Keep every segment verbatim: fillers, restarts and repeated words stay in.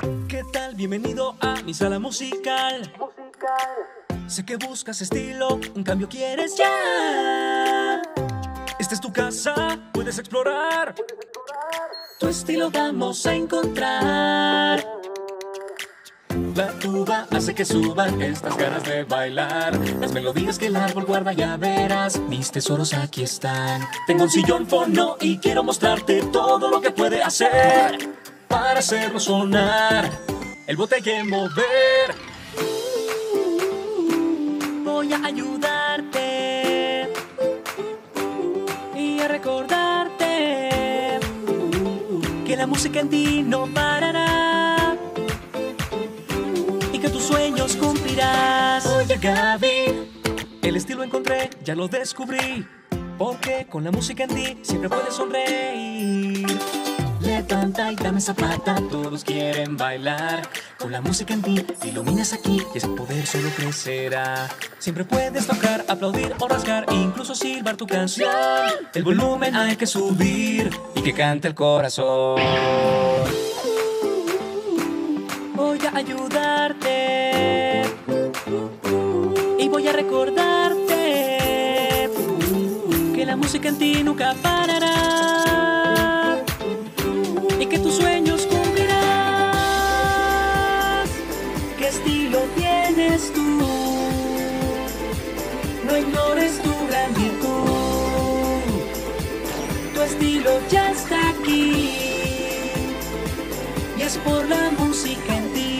¿Qué tal? Bienvenido a mi sala musical. Sé que buscas estilo, un cambio quieres ya. Esta es tu casa, puedes explorar. Tu estilo vamos a encontrar. La tuba hace que suban estas ganas de bailar. Las melodías que el árbol guarda, ya verás. Mis tesoros aquí están. Tengo un sillón fono y quiero mostrarte todo lo que puede hacer para hacerlo sonar. El bote hay que mover. Voy a ayudarte y a recordarte que la música en ti no parará y que tus sueños cumplirás. Oye, Gaby, el estilo encontré, ya lo descubrí, porque con la música en ti siempre puedes sonreír. Levanta y dame esa pata, todos quieren bailar. Con la música en ti, iluminas aquí y ese poder solo crecerá. Siempre puedes tocar, aplaudir o rasgar, incluso silbar tu canción. El volumen hay que subir y que cante el corazón. Voy a ayudarte y voy a recordarte que la música en ti nunca parará y que tus sueños cumplirás. ¿Qué estilo tienes tú? No ignores tu gran virtud. Tu estilo ya está aquí y es por la música en ti.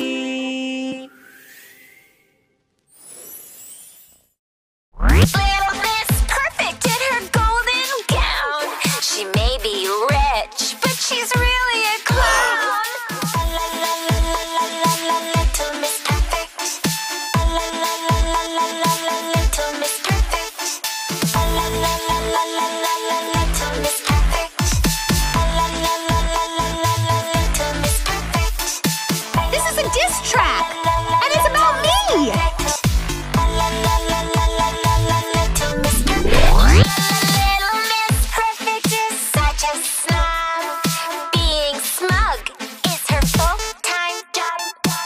Little Miss Perfect in her golden gown. She may be rich, but she's really a clown. La la la la la la la, Little Miss Perfect. La la la la la la la la, Little Miss Perfect. La la la la la la la la, Little Miss Perfect. La la la la la la la la, Little Miss Perfect. This is a diss track, and it's about me. La la la la la la la la, Little Miss Perfect. Little Miss Perfect is such a snob. Being smug is her full-time job.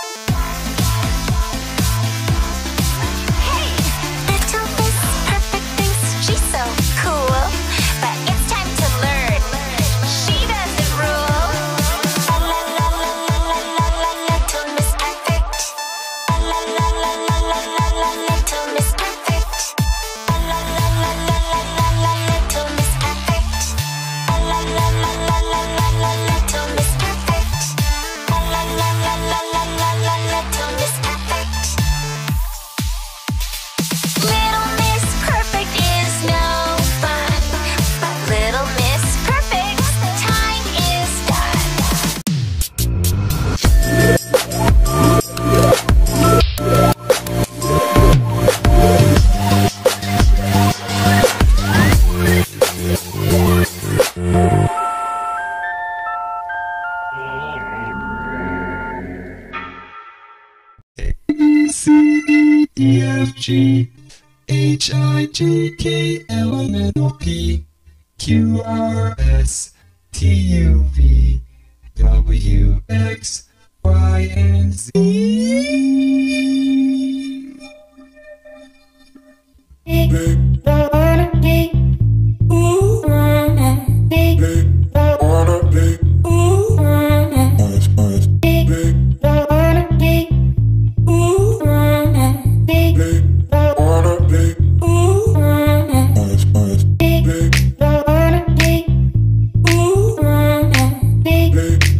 Hey, Little Miss Perfect thinks she's so cool, but it's time to learn. She doesn't rule. La la la la la la la la, Little Miss Perfect. La la la la la la la la, Little Miss Perfect. La la la la la la la la, Little Miss Perfect. La la la la la la la la, Little Miss Perfect. La la la la la la la la, Little Miss Perfect. Little Miss Perfect is no fun, but Little Miss Perfect's time is done. C, E, F, G, H, I, J, K, L, M, N, O, P, Q, R, S, T, U, V, W, X, Y, and Z. Big